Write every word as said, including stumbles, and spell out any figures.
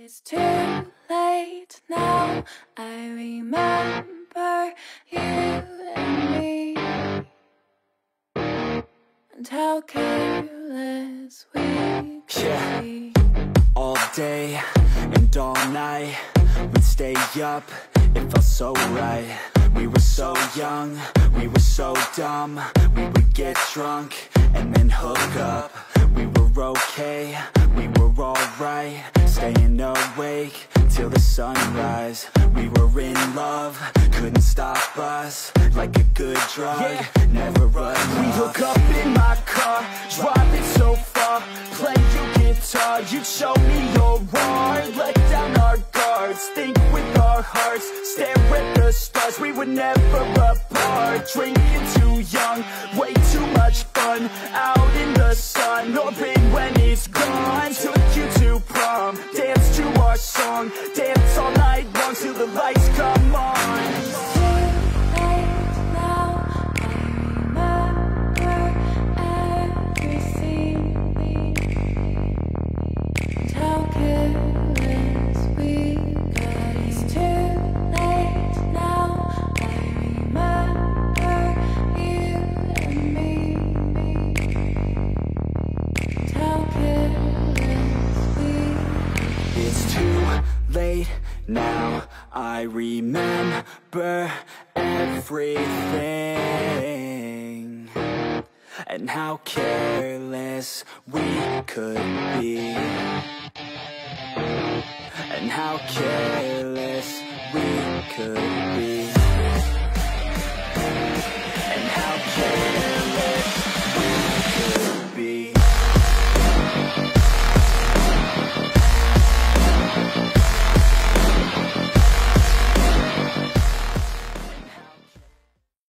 It's too late now. I remember you and me, and how careless we could yeah. be. All day and all night, we'd stay up, it felt so right. We were so young, we were so dumb. We would get drunk and then hook up. We were okay, we were alright, staying awake till the sunrise. We were in love, couldn't stop us, like a good drug, yeah. Never enough. We hook up in my car, driving so far, play your guitar, you'd show me your art. Let down our guards, think with our hearts, stare at the stars, we were never apart. Drinking too young, way too much fun, out in the sun, no pain when it's gone. Took you to prom, dance to our song, dance all night long till the lights come on. It's too late now. I remember everything, and how careless we got. It's too late now. I remember you and me, and how careless we. It's too late now, I remember everything, and how careless we could be, and how careless we could be.